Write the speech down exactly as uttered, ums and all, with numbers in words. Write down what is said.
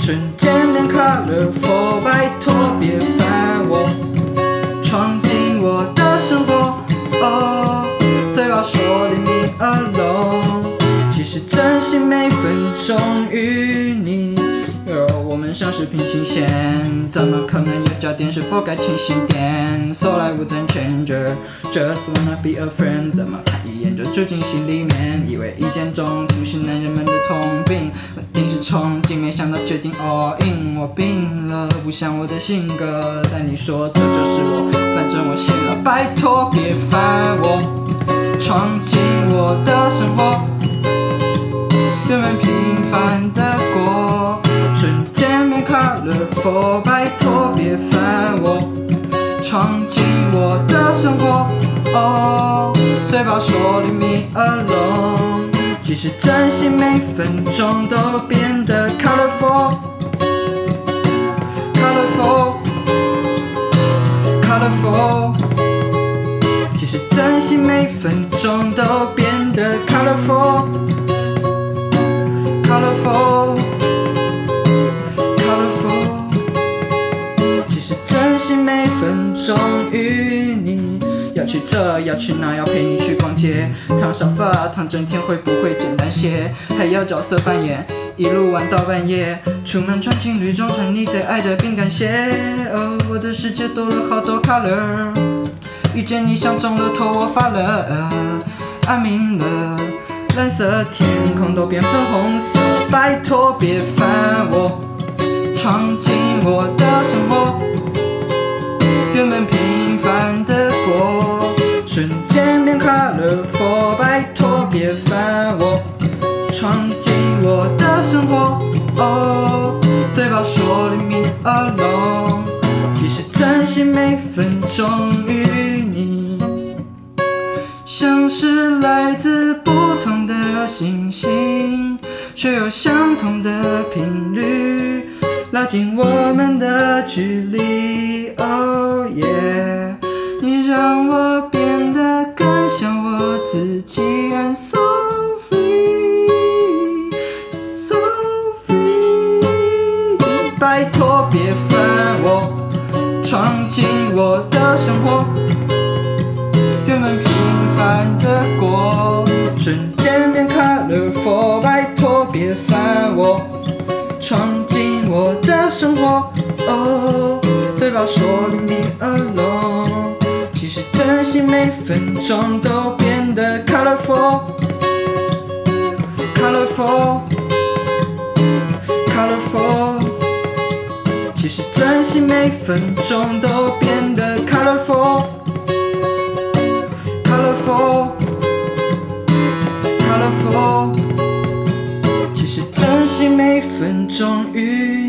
瞬间变 colorful， 拜托别烦我，闯进我的生活。哦，嘴巴说 leave me alone， 其实真心每分钟与你。我们像是平行线，怎么可能有焦点？是否该清醒点 ？So I wouldn't change her, just wanna be a friend。怎么看一眼就住进心里面？以为一见钟情是男人们的通病，我定是憧憬，没想到决定 all in。我病了，不像我的性格，但你说这就是我，反正我信了。拜托别烦我，闯进我的生活，原本平凡的过。瞬间变 colorful， 拜托别烦我，闯进我的生活。哦，嘴巴说 leave me alone， 其实真心每分钟都变得 colorful， colorful， colorful， 其实真心每分钟都变得 colorful， colorful。每分钟与你，要去这要去那，要陪你去逛街，烫沙发烫整天会不会简单些？还要角色扮演，一路玩到半夜，出门穿情侣装成你最爱的饼干鞋。哦，我的世界多了好多 color， 遇见你像中了头我发了，安明了，蓝色天空都变粉红色。拜托别烦我，闯进我的生活，原本平凡的过，瞬间变 colorful， 拜托别烦我，闯进我的生活。哦，嘴巴说 leave me alone， 其实真心每分钟与你，像是来自不同的星星，却有相同的频率，拉近我们的距离。Oh yeah， 你让我变得更像我自己 ，I'm so free, so free。拜托别烦我，闯进我的生活，原本平凡的过，瞬间变 colorful。拜托别烦我，闯进我的生活。哦，嘴巴说 leave me alone， 其实真心每分钟都变得 colorful， colorful， colorful， 其实真心每分钟都变得 colorful， colorful， colorful， 其实真心每分钟与